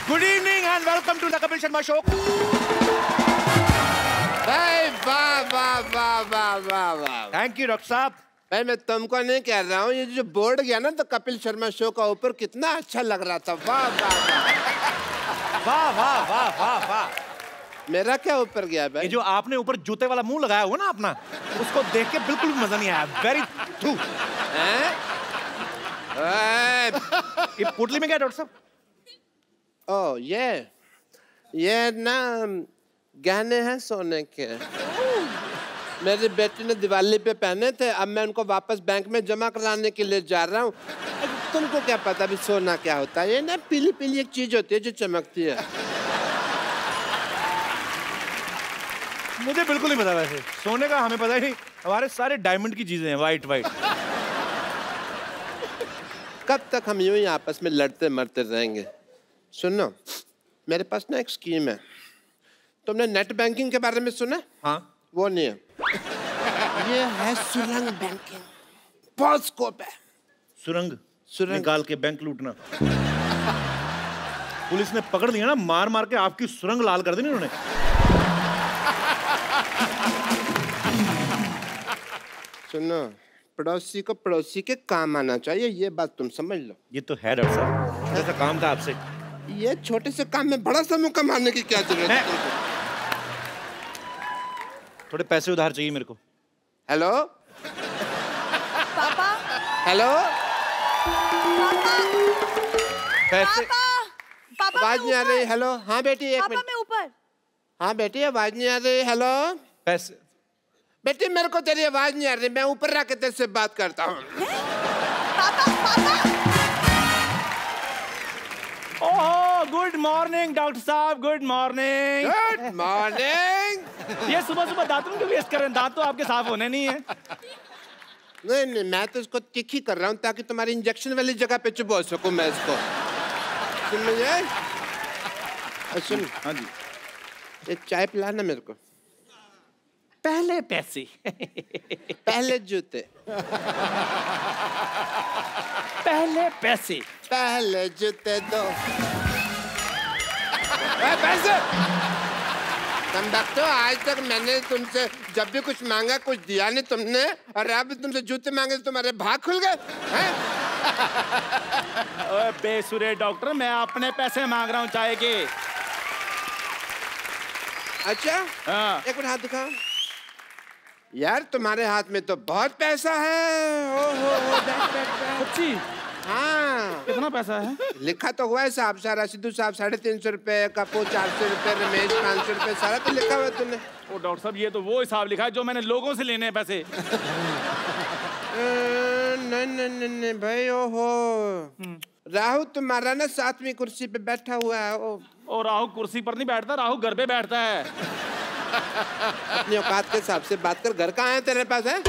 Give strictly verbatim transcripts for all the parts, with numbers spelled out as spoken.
Good evening and welcome to the Kapil Sharma Show. भाई वाह वाह वाह वाह वाह वाह। Thank you डॉक्टर साहब। भाई मैं तुमको नहीं कह रहा हूँ, ये जो बोर्ड गया ना तो कपिल शर्मा शो का ऊपर कितना अच्छा लग रहा था। वाह वाह वाह वाह वाह वाह वाह। मेरा क्या ऊपर गया भाई? ये जो आपने ऊपर जूते वाला मुंह लगाया हुआ ना अपना, उसको देख के बिल्कुल मजा नहीं आया। वेरी थू। ये पुतली में क्या डॉक्टर साहब? ओ ये ये ना गहने हैं सोने के। मेरी बेटी ने दिवाली पे पहने थे, अब मैं उनको वापस बैंक में जमा कराने के लिए जा रहा हूँ। तुमको क्या पता अभी सोना क्या होता है? ये ना पीली पीली एक चीज होती है जो चमकती है। मुझे बिल्कुल नहीं पता। वैसे सोने का हमें पता ही नहीं, हमारे सारे डायमंड की चीजें हैं, वाइट वाइट। कब तक हम यूं ही आपस में लड़ते मरते रहेंगे? सुनो, मेरे पास ना एक स्कीम है। तुमने नेट बैंकिंग के बारे में सुना? हाँ। वो नहीं है, ये है सुरंग बैंकिंग। बहुत स्कोप है। सुरंग सुरंग निकाल के बैंक लूटना। पुलिस ने पकड़ लिया ना, मार मार के आपकी सुरंग लाल कर दी उन्होंने। सुनो, पड़ोसी को पड़ोसी के काम आना चाहिए, ये बात तुम समझ लो। ये तो है डॉक्टर साहब, ऐसा काम था आपसे। ये छोटे से काम में बड़ा सा मुक्का मारने की क्या जरूरत है? थोड़े पैसे उधार चाहिए मेरे को। हेलो पापा। हेलो पापा। पैसे। पापा आवाज नहीं आ रही। हेलो हाँ बेटी एक पापा मिनट। मैं ऊपर। हाँ बेटी आवाज नहीं आ रही। हेलो पैसे। बेटी मेरे को तेरी आवाज नहीं आ रही, मैं ऊपर रह के तेरे से बात करता हूँ। पापा पापा। ओह गुड मॉर्निंग डॉक्टर साहब, गुड मॉर्निंग। Good morning. ये सुबह सुबह दांतों क्यों वेस्ट कर रहे हैं? दांत तो आपके साफ होने नहीं है। नहीं नहीं, मैं तो इसको तिखी कर रहा हूँ ताकि तुम्हारी इंजेक्शन वाली जगह पे चुबो सकूं मैं इसको। सुन मुझे, सुन। हाँ जी। एक चाय पिलाना मेरे को। पहले पैसे पहले जूते। पहले पैसे। पहले जूते दो। पैसे तुम देखते हो, आज तक मैंने तुमसे जब भी कुछ मांगा कुछ दिया नहीं तुमने, और अब तुमसे जूते मांगे तो तुम्हारे भाग खुल गए हैं? ओए बेसुरे डॉक्टर, मैं अपने पैसे मांग रहा हूँ चाय के। अच्छा हाँ। एक मिनट हाथ दिखाओ। यार तुम्हारे हाथ में तो बहुत पैसा है। ओ हो हो सच्ची? हाँ। कितना पैसा है? लिखा तो हुआ है साहब सारा। सिद्धू साहब साढ़े तीन सौ रुपए, कपूर चार सौ रुपए, रमेश पाँच सौ रुपए, सारा तो लिखा हुआ है तुमने। ओ डॉक्टर साहब, ये तो वो हिसाब लिखा है जो मैंने लोगों से लेने हैं पैसे। नहीं नहीं नहीं नहीं भाई। ओहो राहु तुम्हारा ना सातवीं कुर्सी पे बैठा हुआ है। ओ, ओ राहु कुर्सी पर नहीं बैठता, राहु घर पे बैठता है। अपनी औकात के हिसाब से बात कर। घर कहाँ है तेरे पास है?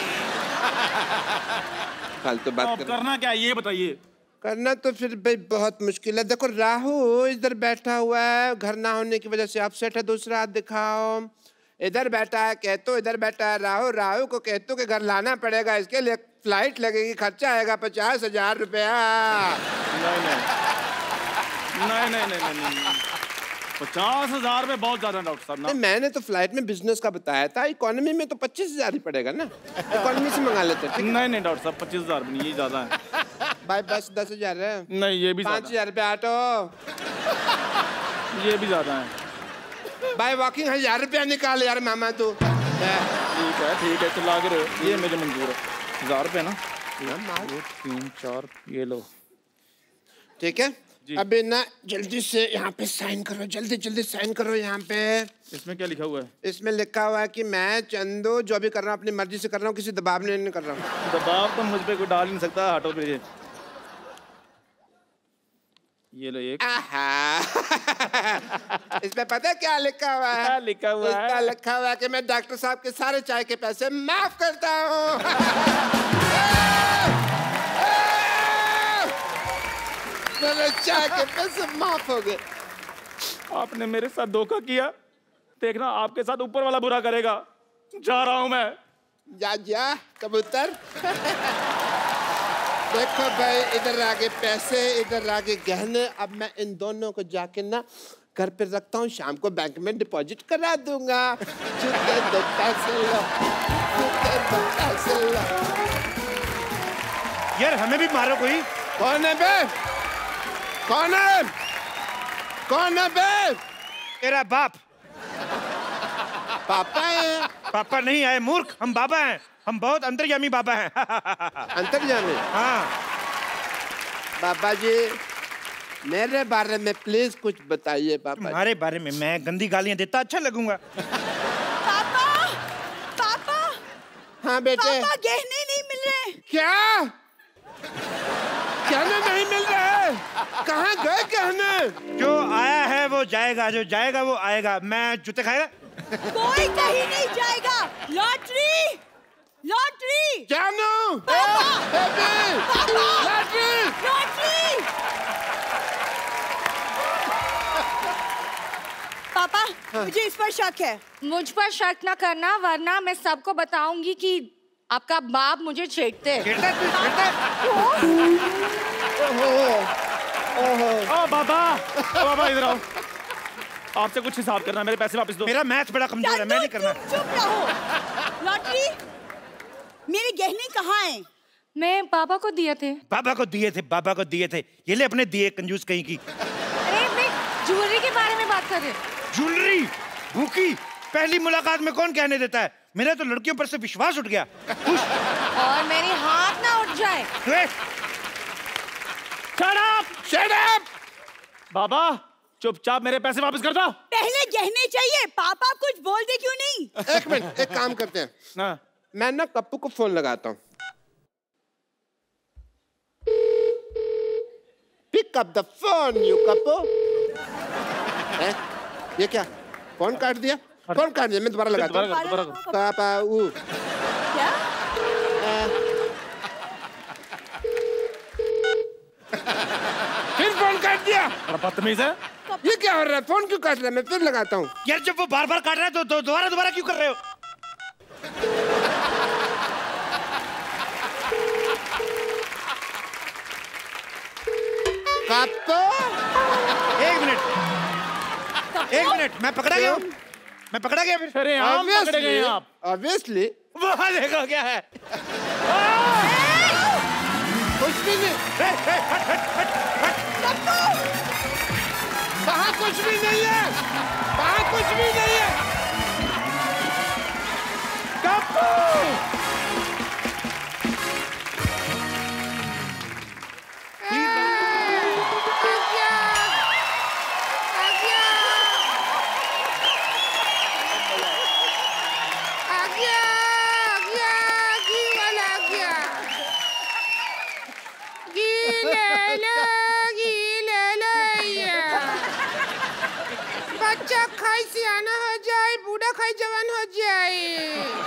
फालतू बात कर। करना क्या ये बताइए। करना तो फिर भाई बहुत मुश्किल है। देखो राहु इधर बैठा हुआ है, घर ना होने की वजह से अपसेट है। दूसरा हाथ दिखाओ। इधर बैठा है केतु, इधर बैठा है राहु। राहु को केतु के घर लाना पड़ेगा, इसके लिए फ्लाइट लगेगी, खर्चा आएगा पचास हजार रुपया। नहीं नहीं नहीं नहीं नहीं नहीं पचास हजार में बहुत ज्यादा डॉक्टर साहब ना। मैंने तो फ्लाइट में बिजनेस का बताया था, इकोनॉमी में तो पच्चीस हजार ही पड़ेगा ना। इकोनॉमी से मंगा लेते हैं। नहीं नहीं डॉक्टर साहब, पच्चीस हजार भी नहीं, ये ज्यादा है। भाई बस दस हजार है। नहीं ये भी पाँच हजार रुपया ऑटो। ये भी ज्यादा है। भाई वॉकिंग हजार रुपया निकाल यार मामा तू। ठीक है ठीक है, चला के रहो, ये मुझे मंजूर है। हजार रुपये ना, ना तीन चार, ये लो। ठीक है अभी ना जल्दी से यहाँ पे साइन करो, जल्दी जल्दी साइन करो यहाँ पे। इसमें क्या लिखा हुआ है? इसमें लिखा हुआ है कि मैं चंदू जो भी कर रहा हूँ अपनी मर्जी से कर रहा हूँ, किसी दबाव में नहीं कर रहा हूँ। दबाव तो मुझ पे कोई डाल नहीं सकता। हटो पे ये लो एक। इसमें पता है क्या लिखा हुआ है? क्या लिखा हुआ है? इसमें लिखा हुआ है कि मैं डॉक्टर साहब के सारे चाय के पैसे माफ करता हूँ। मेरे चाय के पैसे माफ हो गए। आपने मेरे साथ धोखा किया, देखना आपके साथ ऊपर वाला बुरा करेगा। जा रहा हूं मैं। जा जा कबूतर। देखो भाई, इधर आगे पैसे, इधर आगे गहने। अब मैं इन दोनों को जाके ना घर पे रखता हूँ, शाम को बैंक में डिपॉजिट करा दूंगा। चुके दो पैसे लो, चुके दो पैसे लो। यार हमें भी मारो कोई। कौन है बे? कौन है? कौन है बे? तेरा बाप। पापा है? पापा नहीं आए मूर्ख, हम बाबा हैं। हम बहुत अंतर्यामी बाबा हैं। अंतर्यामी? हाँ। बाबा जी मेरे बारे में प्लीज कुछ बताइए। पापा तुम्हारे बारे में मैं गंदी गालियां देता अच्छा लगूंगा। पापा, पापा। हाँ बेटे। पापा गहने नहीं मिल रहे। क्या? गहने नहीं मिल रहे? कहाँ गए गहने? जो आया है वो जाएगा, जो जाएगा वो आएगा। मैं जूते खाएगा? कोई कहीं नहीं जाएगा। Lottery, lottery. जानू। पापा, बेबी। पापा, लॉटरी, लॉटरी। पापा, हाँ। मुझे इस पर शक है। मुझ पर शक न करना, वरना मैं सबको बताऊंगी कि आपका बाप मुझे छेड़ते। छेड़ता तू छेड़ता? ओहो, ओहो। ओ बाबा, ओ बाबा इधर आओ। आपसे कुछ हिसाब करना, मेरे पैसे वापस दो। मेरा मैथ बड़ा कमजोर है, मैं नहीं करना। चुप, चुप रहो। लॉटरी, मेरे गहने कहाँ हैं? मैं पापा को दिए थे। बाबा को दिए थे, बाबा को दिए थे। ये ले अपने दिए, कंजूस कहीं की। अरे मैं ज्वेलरी के बारे में बात कर रही हूँ। ज्वेलरी? भूखी पहली मुलाकात में कौन कहने देता है? मेरा तो लड़कियों पर से विश्वास उठ गया। और मेरे हाथ ना उठ जाए। Shut up! Shut up! बाबा चुपचाप मेरे पैसे वापस कर दो। पहले गहने चाहिए। पापा कुछ बोलते क्यों नहीं? एक मिनट, एक काम करते हैं ना। मैं ना कप्पू को फोन लगाता हूँ। Pick up the phone, you Kappu. ये क्या? फोन काट दिया? फोन काट दिया, मैं दोबारा लगाता हूँ। दोबारा कर, पापा ऊ। क्या? फिर फोन काट दिया। बदतमीज है। ये क्या हो रहा है? फोन क्यों काट रहा है? मैं फिर लगाता हूँ। यार जब वो बार बार काट रहा है तो दोबारा दोबारा क्यों कर रहे हो? कप्पू, एक मिनट, एक मिनट, मैं पकड़ा गया हूँ। मैं पकड़ा गया फिर। अरे हम पकड़े गए आप। Obviously, वहाँ देखो क्या है। कुछ भी नहीं। वहाँ कुछ भी नहीं है। वहाँ कुछ भी नहीं है। कप्पू! बच्चा खाई सियाना हो जाए, बूढ़ा खाई जवान हो जाए।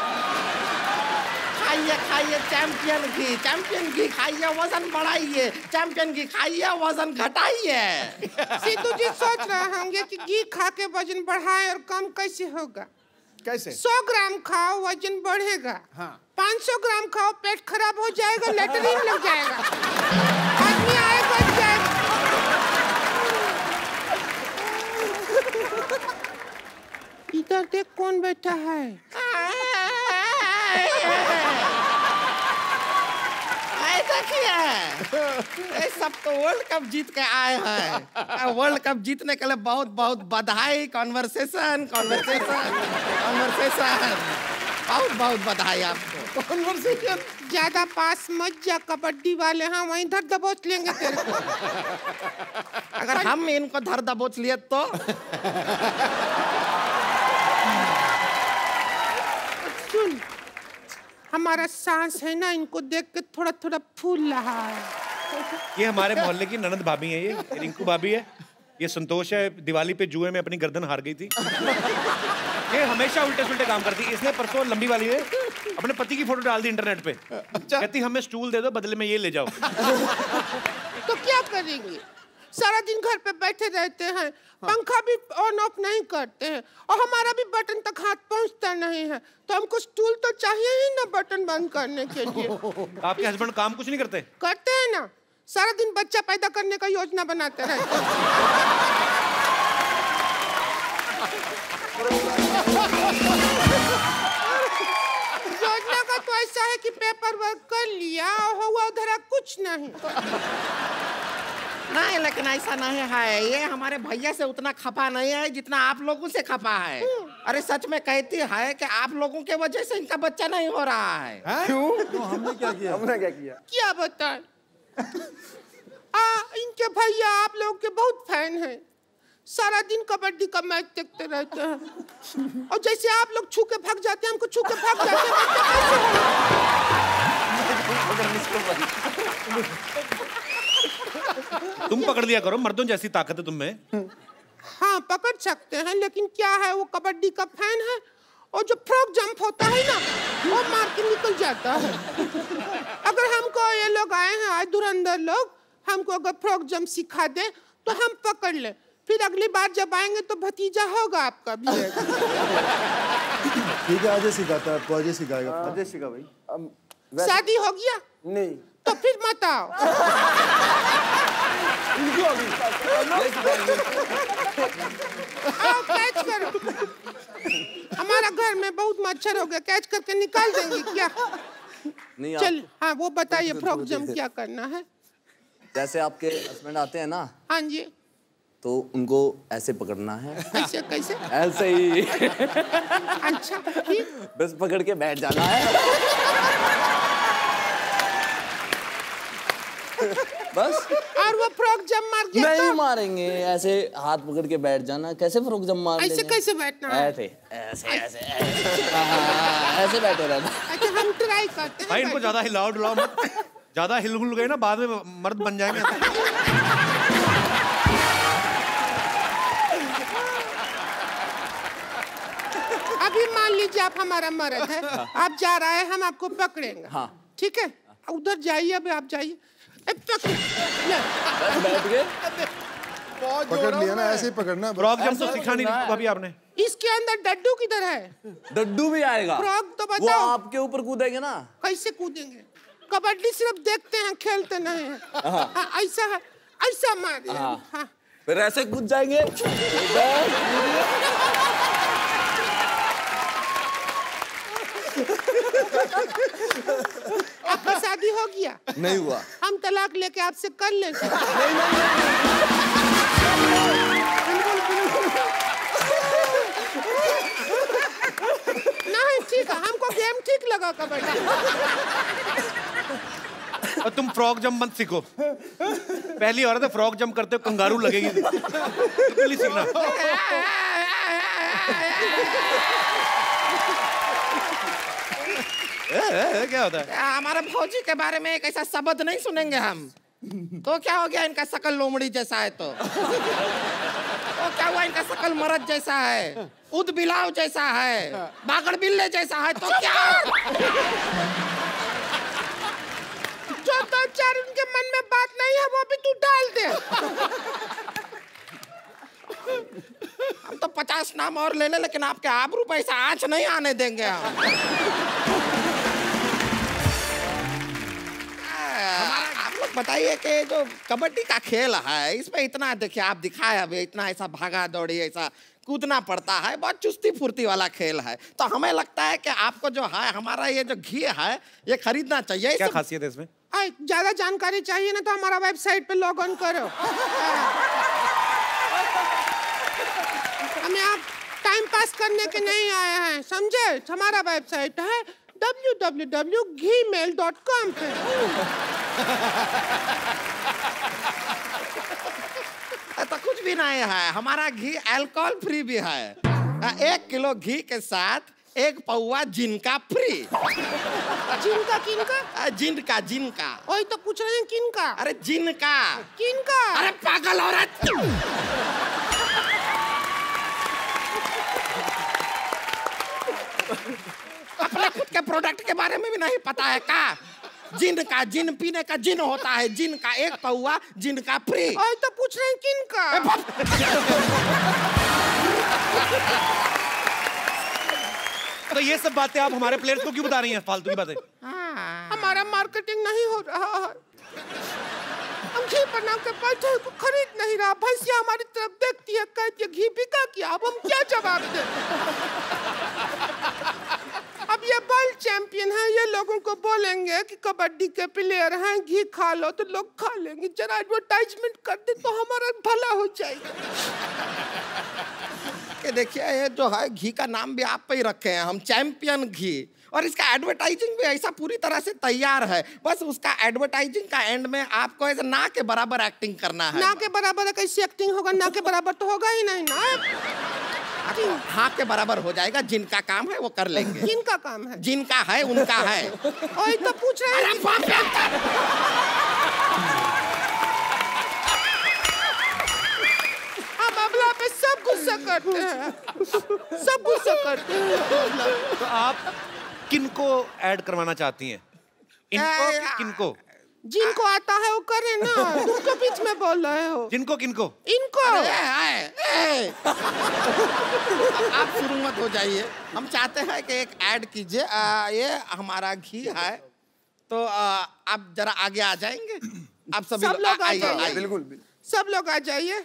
खाइए खाइए चैंपियन घी, चैंपियन घी खाइए, वजन बढ़ाइए। चैंपियन घी खाइए, वजन घटाइए। सिद्धू जी सोच रहे होंगे कि घी खा के वजन बढ़ाए और कम कैसे होगा? कैसे? सौ ग्राम खाओ वजन बढ़ेगा। हाँ। पाँच सौ ग्राम खाओ पेट खराब हो जाएगा, लेटरिन लग जाएगा, आदमी आएगा जाएगा। इधर देख कौन बैठा है। ये सब तो वर्ल्ड कप जीत के आए हैं। वर्ल्ड कप जीतने के लिए बहुत बहुत बधाई। कॉन्वर्सेशन कॉन्वर्सेशन कॉन्वर्सेशन बहुत बहुत बधाई आपको। कॉन्वर्सेशन ज्यादा पास मत जा, कबड्डी वाले हाँ वहीं धर दबोच लेंगे तेरे को। अगर हम इनको धर दबोच लिए तो सुन, हमारा सांस है ना, इनको देख के थोड़ा थोड़ा फूल रहा है। ये हमारे मोहल्ले की ननद भाभी है, ये रिंकू भाभी है। ये संतोष है, दिवाली पे जुए में अपनी गर्दन हार गई थी। ये हमेशा उल्टे सुल्टे काम करती है। इसने परसों लंबी वाली है अपने पति की फोटो डाल दी इंटरनेट पे। कहती हमें स्टूल दे दो, बदले में ये ले जाओ। तो क्या करेंगे? सारा दिन घर पे बैठे रहते हैं, पंखा भी ऑन ऑफ नहीं करते हैं और हमारा भी बटन तक हाथ पहुंचता नहीं है, तो हमको स्टूल तो चाहिए ही ना बटन बंद करने के लिए। आपके हस्बैंड काम कुछ नहीं करते? करते हैं ना, सारा दिन बच्चा पैदा करने का योजना बनाते रहते हैं। योजना का तो ऐसा है कि पेपर वर्क कर लिया और हुआ धरा कुछ नहीं। नहीं, लेकिन ऐसा नहीं है, ये हमारे भैया से उतना खपा नहीं है जितना आप लोगों से खपा है। अरे सच में कहती है कि आप लोगों के वजह से इनका बच्चा नहीं हो रहा है। क्यों? तो हमने क्या किया? हमने क्या किया? क्या बताएं? आ, इनके भैया आप लोगों के बहुत फैन हैं, सारा दिन कबड्डी का मैच देखते रहते हैं और जैसे आप लोग छू के भाग जाते हैं, हमको छू के भाग जाते हैं। तुम पकड़ लिया करो, मर्दों जैसी ताकत है तुम में। हाँ पकड़ सकते हैं, लेकिन क्या है वो कबड्डी का फैन है और जो फ्रॉक जंप होता है ना वो मार के निकल जाता है। अगर हमको ये लोग आए हैं आज धुरंधर लोग, हमको अगर फ्रॉक जंप सिखा दे तो हम पकड़ ले, फिर अगली बार जब आएंगे तो भतीजा होगा आपका भी। ठीक है, आज सिखाता है आपको, आज सिखाएगा। आज सिखा भाई। शादी हो गया? नहीं। तो फिर मत आओ। आओ कैच करो, हमारा घर में बहुत मच्छर हो गया, कैच करके निकाल देंगे क्या? नहीं चल हाँ वो बताइए फ्रॉक जंप क्या करना है? जैसे आपके हस्बैंड आते हैं ना, हाँ जी, तो उनको ऐसे पकड़ना है। कैसे कैसे? ऐसे ही। अच्छा ठीक। बस पकड़ के बैठ जाना है। बस। और वो फ्रॉक जंप मार के नहीं तो? मारेंगे, ऐसे हाथ पकड़ के बैठ जाना। कैसे फ्रॉक जंप मार ऐसे कैसे बैठना है? ऐसे ऐसे ऐसे ऐसे बैठे रहना। अच्छा हम ट्राई करते हैं। भाई इनको ज्यादा हिलाओ डुलाओ मत, ज्यादा हिल हुल गए ना बाद में मर्द बन जाएंगे। अभी मान लीजिए आप हमारा मर्द है, आप जा रहे हैं, हम आपको पकड़ेंगे। हाँ ठीक है, उधर जाइए, अभी आप जाइए। बैठ गए, पकड़ लिया ना, ऐसे ही पकड़ना। फ्रॉक जंप तो सिखा नहीं अभी आपने। इसके अंदर डड्डू किधर है? डड्डू भी आएगा। फ्रॉक तो वो बताओ। आपके ऊपर कूदेंगे ना। कैसे कूदेंगे? कबड्डी सिर्फ देखते हैं, खेलते नहीं हैं। हाँ, ऐसा है, ऐसा मारिए। हाँ। फिर ऐसे कूद जाएंगे। आपका शादी हो गया? नहीं हुआ। हम तलाक लेके आपसे कर लेंगे। नहीं ठीक है, हमको गेम ठीक लगा कबड्डी। और तुम फ्रॉक जंप मत सीखो, पहली औरत है फ्रॉक जंप करते हो कंगारू लगेगी। बिल्कुल ही सीखना। ए, ए, क्या होता है? हमारे भौजी के बारे में एक ऐसा शब्द नहीं सुनेंगे हम, तो क्या हो गया इनका शकल लोमड़ी जैसा है, तो तो क्या हुआ इनका शकल मरद जैसा है, उद बिलाव जैसा है, बागड़ बिल्ले जैसा है, तो क्या? जो दो चार उनके मन में बात नहीं है वो भी तू डाल दे। हम तो पचास नाम और ले ले, लेकिन आपके आबरू पैसा आँच नहीं आने देंगे हम। आप लोग बताइए कि जो कबड्डी का खेल है, इसमें इतना देखिए आप दिखाए अभी, इतना ऐसा भागा दौड़ी, ऐसा कूदना पड़ता है, बहुत चुस्ती फुर्ती वाला खेल है, तो हमें लगता है कि आपको जो है हमारा ये जो घी है ये खरीदना चाहिए। क्या खासियत है इसमें? ज्यादा जानकारी चाहिए ना तो हमारा वेबसाइट पे लॉग ऑन करो। हमें आप टाइम पास करने के नहीं आए हैं, समझे? हमारा वेबसाइट है W W W dot gmail dot com पे। तो कुछ भी नहीं है, हमारा घी अल्कोहल फ्री भी है। एक किलो घी के साथ एक पौवा जिनका फ्री। जिनका किनका? जिनका जिनका। वही तो पूछ रहे हैं किनका? अरे जिनका। किनका? अरे पागल औरत। अपने खुद के प्रोडक्ट के बारे में भी नहीं पता है का? जिन का जिन पीने का जिन होता है, जिन का एक पौआ, जिन का फ्री। और तो पूछ रहे हैं किन का? तो ये सब बातें आप हमारे प्लेयर्स को क्यों बता रही हैं, फालतू की बातें? हमारा मार्केटिंग नहीं हो रहा है, हम घी बना के बैठे को खरीद नहीं रहा। भैंसिया हमारी तरफ देखती है, कहती है घी बिका क्या? अब हम क्या जवाब दें? अब ये वर्ल्ड चैंपियन है, ये लोगों को बोलेंगे कि कबड्डी के प्लेयर हैं, घी खा लो, तो लोग खा लेंगे। जरा एडवर्टाइजमेंट कर दे तो हमारा भला हो जाएगा। कि देखिए ये जो है घी का नाम भी आप पे ही रखे हैं हम, चैंपियन घी, और इसका एडवर्टाइजिंग भी ऐसा पूरी तरह से तैयार है। बस उसका एडवर्टाइजिंग का एंड में आपको ऐसे ना के बराबर एक्टिंग करना है। ना के बराबर कैसी एक्टिंग होगा? ना के बराबर तो होगा ही नहीं ना। हाँ के बराबर हो जाएगा, जिनका काम है वो कर लेंगे। जिनका काम है? जिनका है उनका है। और तो पूछ रहे हैं मामला पे सब गुस्सा करते हैं, सब गुस्सा करते हैं। तो आप किनको ऐड करवाना चाहती हैं, इनको कि किनको? जिनको आता है वो करे ना, तुमको बीच में बोल रहे हो। जिनको किनको? इनको। आप शुरू मत हो जाइए, हम चाहते हैं कि एक ऐड कीजिए। ये हमारा घी है, तो आ, आप जरा आगे आ जाएंगे। आप सभी सब लोग आ जाइए, बिल्कुल सब लोग आ जाइए।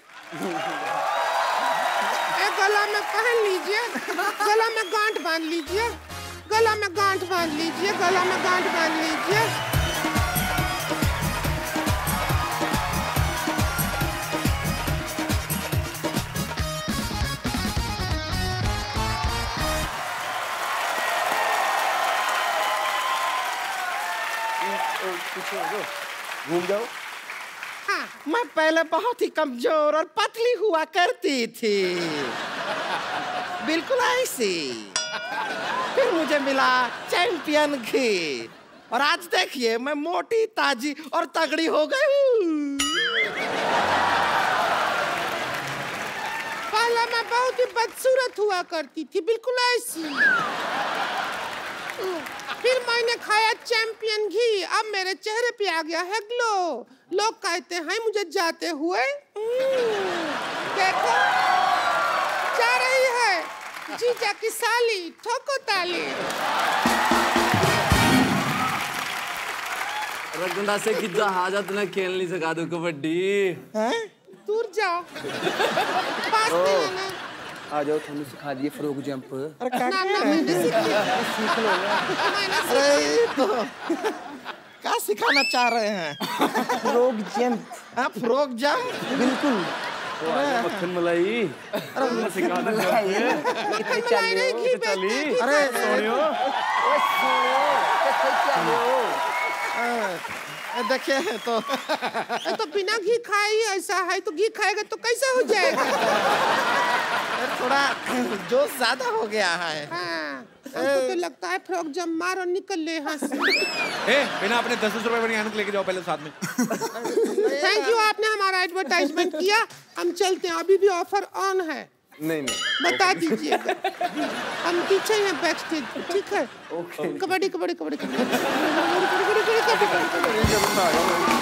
एक गला में पहन लीजिए, गला में गांठ बांध लीजिए, गला में गांठ बांध लीजिए, गला में गांठ बांध लीजिए। घूम जाओ। हाँ, मैं पहले बहुत ही कमजोर और पतली हुआ करती थी, बिल्कुल ऐसी। फिर मुझे मिला चैंपियन घी, और आज देखिए मैं मोटी, ताजी और तगड़ी हो गई हूँ। पहले मैं बहुत ही बदसूरत हुआ करती थी, बिल्कुल ऐसी। फिर मैंने खाया चैंपियन घी, अब मेरे चेहरे पे आ गया है ग्लो। लोग कहते हैं मुझे जाते हुए, देखो जा रही है जीजा की साली, ठोको ताली। रगड़ा से कितना हाजत ना खेल नहीं सका दो कबड्डी। दूर जाओ, पास में आना। आ जाओ, थोड़ी सिखा दिए फ्रॉग जंप। अरे क्या ना, ना, मैंने सीख लो। अरे तो क्या सिखाना चाह रहे हैं? Frog jump. हाँ, फ्रॉग जंप, बिल्कुल। मक्खन मलाई, अरे सिखा दे। कितने चले हो? कितने चली? अरे सोनियो, ओए सोनियो, कितने चले हो? देखिए तो तो बिना घी खाए ही ऐसा है, तो घी खाएगा तो कैसा हो जाएगा? थोड़ा जोश ज्यादा हो गया है। हाँ, हमको तो लगता है फ्रॉक जम मार और निकल ले यहाँ से। ए, बिना अपने दस दस रुपए वाली ऐनक लेके जाओ पहले साथ में। थैंक यू, आपने हमारा एडवर्टाइजमेंट किया। हम चलते हैं, अभी भी ऑफर ऑन है। नहीं नहीं बता दीजिएगा, हम पीछे हैं बैक स्टेज, ठीक है? कबड्डी कबड्डी कबड्डी कबड्डी कबड्डी कबड्डी।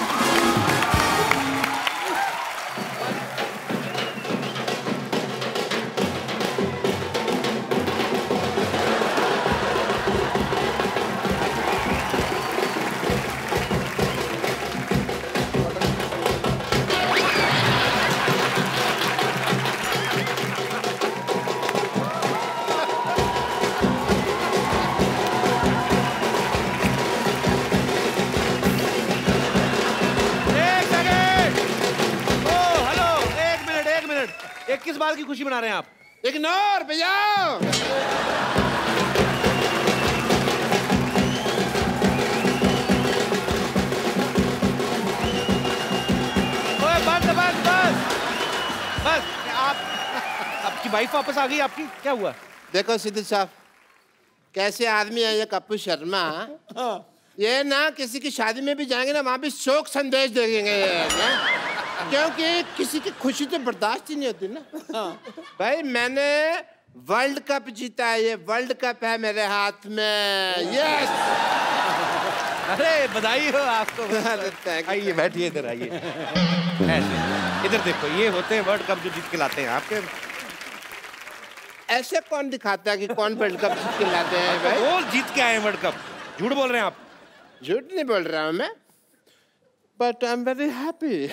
किस बात की खुशी मना रहे हैं आप? इग्नोर भैया। ओए बस बस बस बस। आप आपकी वाइफ वापस आ गई आपकी? क्या हुआ? देखो सिद्धू साहब, कैसे आदमी है ये कपिल शर्मा। ये ना किसी की शादी में भी जाएंगे ना, वहाँ भी शोक संदेश देंगे ये, क्योंकि किसी की खुशी तो बर्दाश्त ही नहीं होती ना। भाई मैंने वर्ल्ड कप जीता है, ये वर्ल्ड कप है मेरे हाथ में। यस अरे बधाई हो आपको। आइए बैठिए इधर आइए। ऐसे इधर देखो, ये होते हैं वर्ल्ड कप जो जीत के लाते हैं आपके। ऐसे कौन दिखाता है कि कौन वर्ल्ड कप जीत के लाते हैं भाई? वो जीत के आए हैं वर्ल्ड कप। झूठ बोल रहे हैं आप? झूठ नहीं बोल रहा हूँ मैं, but I am very happy.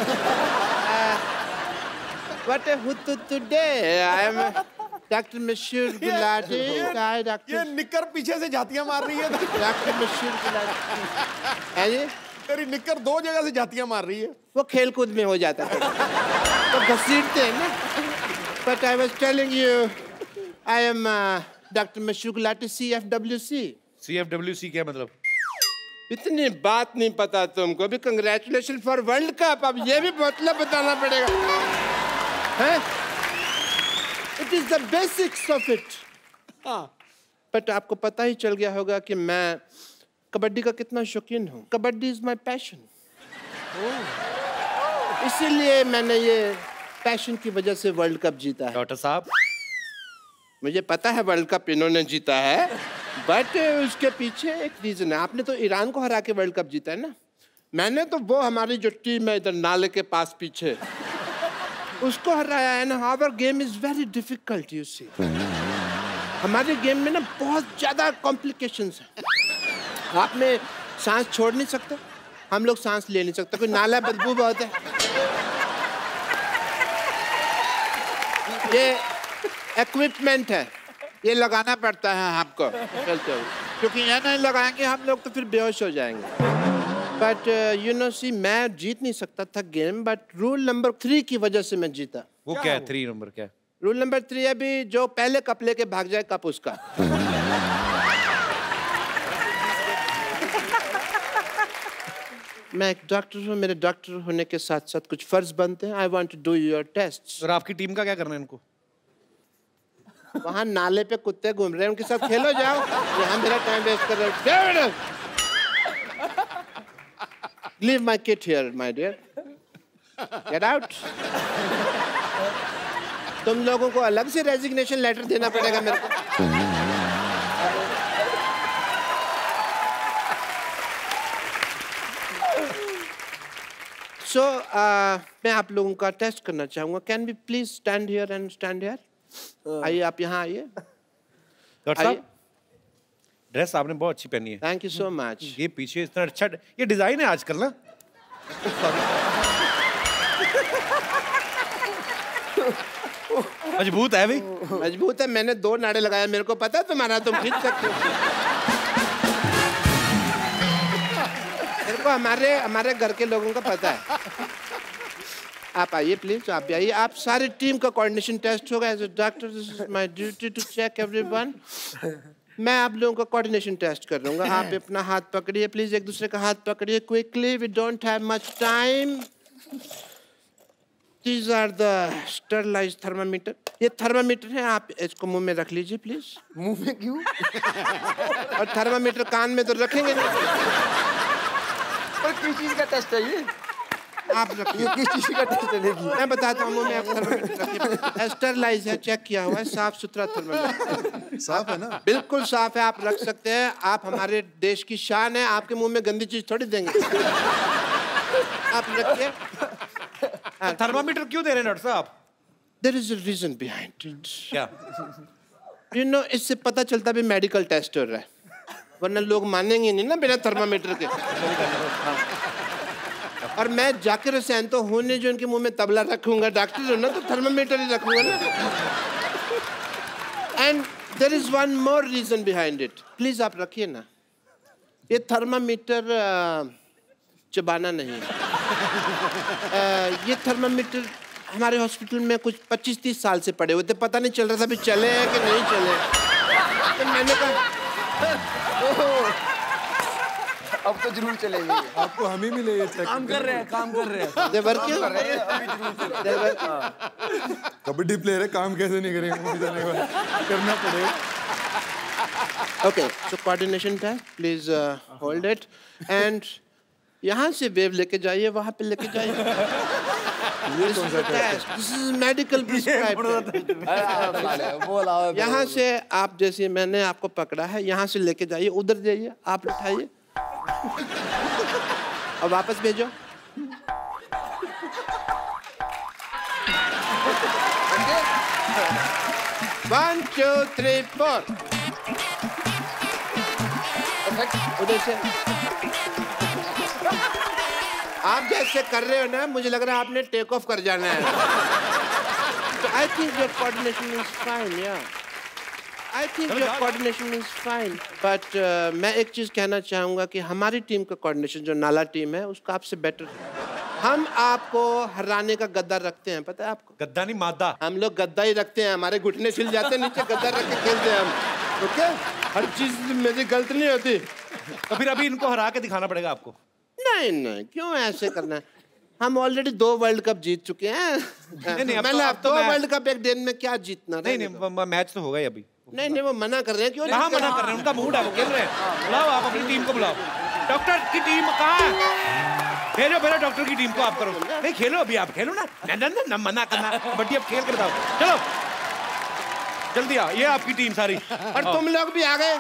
What a hoot today! I am doctor Mashoor Gulati. ये निक्कर पीछे से जातियां मार रही है। डॉक्टर मशहूर गुलाटी है जी। तेरी निक्कर दो जगह से जातियां मार रही है। वो खेल कूद में हो जाता है तो घसीटते हैं ना। But I was telling you, I am doctor Mashoor Gulati C F W C. C F W C क्या मतलब? इतनी बात नहीं पता तुमको भी। Congratulation for world cup. अब ये भी मतलब बताना पड़ेगा हैं? It is the basics of it. हाँ, बट आपको पता ही चल गया होगा कि मैं कबड्डी का कितना शौकीन हूँ। Kabaddi is my passion. इसीलिए मैंने ये पैशन की वजह से वर्ल्ड कप जीता है। डॉक्टर साहब, मुझे पता है वर्ल्ड कप इन्होंने जीता है, बट उसके पीछे एक रीजन है। आपने तो ईरान को हरा के वर्ल्ड कप जीता है ना। मैंने तो वो हमारी जो टीम है इधर नाले के पास पीछे, उसको हराया है ना। Our game is very difficult you see. हमारे गेम में ना बहुत ज्यादा कॉम्प्लिकेशंस हैं। आप में सांस छोड़ नहीं सकते, हम लोग सांस ले नहीं सकते। कोई नाला बदबू बहुत है। ये इक्विपमेंट है, ये लगाना पड़ता है आपको चलते हुए, क्योंकि ये नहीं लगाएंगे हम लोग तो फिर बेहोश हो जाएंगे। बट यू नो सी, मैं जीत नहीं सकता था game, but rule number three की वजह से मैं जीता। वो क्या है? थ्री नंबर क्या है? रूल नंबर थ्री अभी जो पहले कप लेके भाग जाए कप उसका। मैं एक डॉक्टर हूँ, मेरे डॉक्टर होने के साथ साथ कुछ फर्ज बनते हैं। I want to do your test. और आपकी टीम का क्या करना है इनको? वहाँ नाले पे कुत्ते घूम रहे हैं, उनके साथ खेलो जाओ। यहाँ मेरा टाइम वेस्ट कर रहे हो। Leave my kit here, my dear. Get out. तुम लोगों को अलग से रेजिग्नेशन लेटर देना पड़ेगा मेरे को। So, uh, मैं आप लोगों का टेस्ट करना चाहूँगा। Can we please stand here and stand here? आइए, आप यहाँ आइए। डॉक्टर साहब, ड्रेस आपने बहुत अच्छी पहनी है। Thank you so much. ये पीछे इतना अच्छा, ये डिजाइन है आजकल ना। मजबूत है भाई। मजबूत है। मैंने दो नाड़े लगाए, मेरे को पता है तुम्हारा, तुम खींच सकते हो। मेरे को हमारे हमारे घर के लोगों का पता है। आप आइए प्लीज, आप भी आइए। आप सारी टीम का कोऑर्डिनेशन टेस्ट होगा। As a doctor this is my duty to check everyone. मैं आप लोगों का कोऑर्डिनेशन टेस्ट कर लूंगा। आप अपना हाथ पकड़िए प्लीज, एक दूसरे का हाथ पकड़िए quickly. We don't have much time. These are the sterilize thermometer. ये थर्मामीटर है, आप इसको मुंह में रख लीजिए प्लीज। मुंह में क्यों? और थर्मामीटर कान में तो रखेंगे नहीं। पर किस चीज का टेस्ट है ये? आप रखिए। किस चीज का टेस्ट है? देखिए मैं बताता हूँ, मुंह में आप थर्मामीटर रखिए। स्टरलाइज है, चेक किया हुआ है, साफ सुथरा थर्मामीटर। साफ है ना? बिल्कुल साफ है, आप रख सकते हैं। आप हमारे देश की शान है, आपके मुंह में गंदी चीज थोड़ी देंगे। आप रखिए। थर्मामीटर क्यों दे रहे हैं डॉक्टर साहब? There is a reason behind it. क्या? You know, इससे पता चलता भी मेडिकल टेस्ट हो रहा है, वरना लोग मानेंगे नहीं ना बिना थर्मामीटर के। और मैं जाकिर हुसैन तो हूँ नहीं जो उनके मुंह में तबला रखूंगा। डॉक्टर हो ना तो थर्मामीटर ही रखूंगा ना। And there is one more reason behind it. Please आप रखिए ना। ये थर्मामीटर चबाना नहीं है। ये थर्मामीटर हमारे हॉस्पिटल में कुछ पच्चीस तीस साल से पड़े हुए थे, पता नहीं चल रहा था भी चले हैं कि नहीं चले। तो मैंने कहा अब तो जरूर चलेंगे। आपको हम ही मिले ये चेक। काम कर रहे हैं, काम कर रहे हैं। देवर क्यों? कबड्डी प्लेयर है, काम कैसे नहीं करेंगे? करना पड़ेगा। Okay, so coordination test, please hold it and यहाँ से वेव लेके जाइए, वहाँ पे लेके जाइए। ये कौन सा test? This is medical prescribed. यहाँ से आप, जैसे मैंने आपको पकड़ा है, यहाँ से लेके जाइए, उधर जाइए, आप उठाइए। और वापस भेजो। One two three four. उधर से आप जैसे कर रहे हो ना, मुझे लग रहा है आपने टेक ऑफ कर जाना है। तो I think your coordination is fine, या I think your coordination is fine, but मैं एक चीज कहना चाहूंगा कि हमारी टीम का कोऑर्डिनेशन जो नाला टीम है उसका आपसे बेटर है। हम आपको हराने का गद्दा रखते हैं, पता है आपको? गद्दा नहीं, मादा। हम लोग गद्दा ही रखते हैं, हमारे घुटने छिल जाते हैं, नीचे गद्दा रख के खेलते हैं हम। ओके, हर चीज मेरी गलत नहीं होती। तो फिर अभी इनको हरा के दिखाना पड़ेगा आपको। नहीं नहीं, क्यों ऐसे करना है? हम ऑलरेडी दो वर्ल्ड कप जीत चुके हैं। नहीं नहीं, मैंने अब दो वर्ल्ड कप एक दिन में क्या जीतना? नहीं नहीं, मैच तो होगा ही अभी। नहीं नहीं, वो मना कर रहे हैं। क्यों कहाँ मना कर रहे हैं? उनका मूड है, वो खेल रहे हैं। बुलाओ आप अपनी टीम को, बुलाओ। डॉक्टर की टीम कहाँ है? भेजो भेजो डॉक्टर की टीम को। आप करो, नहीं खेलो अभी, आप खेलो ना। न न न मना करना, कबड्डी अब खेल कर बताओ। चलो जल्दी आओ, ये आपकी टीम सारी। और तुम लोग भी आ गए।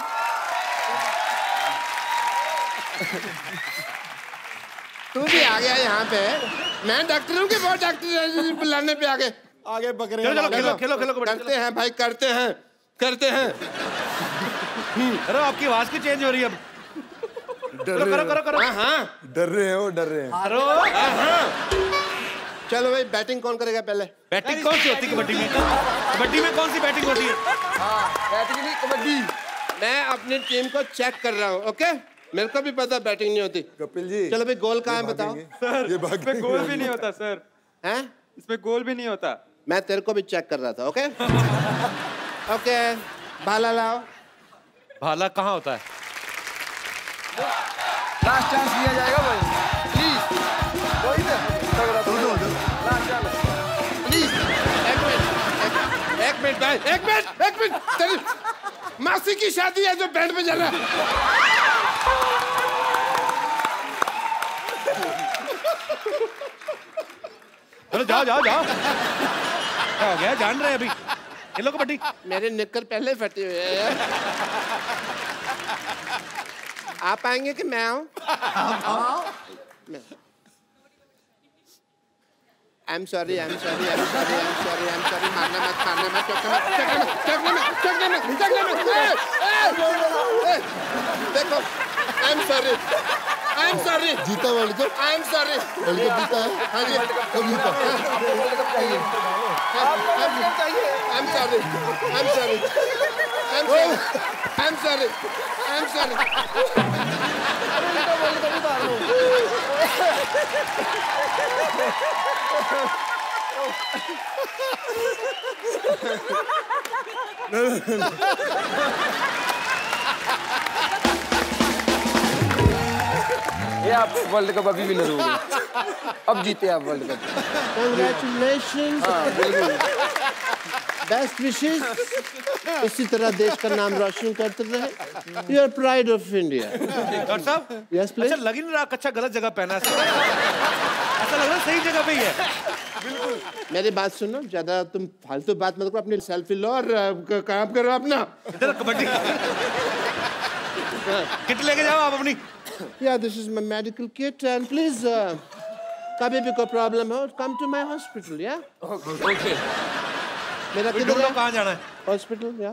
तू भी आ गया यहाँ पे। मैं डॉक्टर हूँ कि बहुत डॉक्टर बुलाने पे आ गए? आगे पकड़े। चलो चलो खेलो खेलो खेलो कबड्डी। करते हैं भाई, करते हैं करते हैं। अरे आपकी आवाज क्यों चेंज हो रही है अब? करो करो करो करो। हाँ हाँ, डर रहे हैं वो, डर रहे हैं। अरे हाँ हाँ। चलो भाई, बैटिंग कौन करेगा पहले? बैटिंग कौन सी होती है कबड्डी में? कबड्डी में कौन सी बैटिंग होती है? बैटिंग नहीं, कबड्डी। मैं अपनी टीम को चेक कर रहा हूँ। ओके, मेरे को भी पता बैटिंग नहीं होती। कपिल जी, चलो भाई, गोल कहाँ है बताओ? सर, ये इसमें गोल भी नहीं होता सर। हैं? इसमें गोल भी नहीं होता। मैं तेरे को भी चेक कर रहा था। ओके ओके, भाला लाओ। भाला कहाँ होता है? लास्ट चांस दिया जाएगा भाई, प्लीज। वही ना, लास्ट चांस प्लीज। एक मिनट एक मिनट भाई, एक मिनट एक मिनट। तेरी मासी की शादी है जो बैंड में चल रहा है। चलो जाओ जाओ जाओ। क्या हो गया, जान रहे हैं अभी? खेलो कबड्डी। मेरे निक्कर पहले फटे हुए हैं यार। आप आएंगे कि मैं आऊं? I am sorry I am sorry I am sorry I am sorry I am sorry. मारना मत, मारना मत, चकने मत, चकने मत, चकने मत, चकने मत। देखो, I am sorry I am sorry. जीता world cup? I am sorry. World cup जीता है? हाँ जी, कब जीता? वर्ल्ड कप चाहिए। वर्ल्ड कप चाहिए। I am sorry I am sorry I am sorry I am sorry I am sorry. World cup उतार लो। ये आप वर्ल्ड कप अभी विनर हो गए। अब जीते आप world cup. Congratulations। Best wishes. इसी तरह देश का नाम रोशन करते रहे। You are pride of India. Doctor साहब, यस प्लीज। अच्छा लग ही नहीं रहा कच्चा गलत जगह पहना है। ऐसा लग रहा है सही जगह पे ही है। बिल्कुल। मेरी बात सुनो, ज्यादा तुम फालतू बात मत करो। अपनी सेल्फी लो और काम करो अपना। इधर कबड्डी किट लेके जाओ आप अपनी। Yeah, this is my medical kit and please, uh, कभी भी कोई प्रॉब्लम हो, come to my hospital, yeah? Okay. मेरा किधर है? कहाँ जाना है? Hospital, yeah.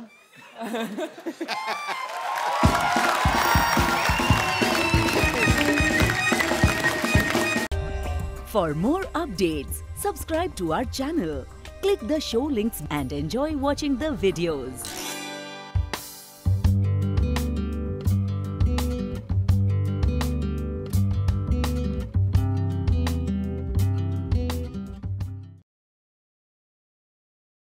For more updates, subscribe to our channel, click the show links and enjoy watching the videos.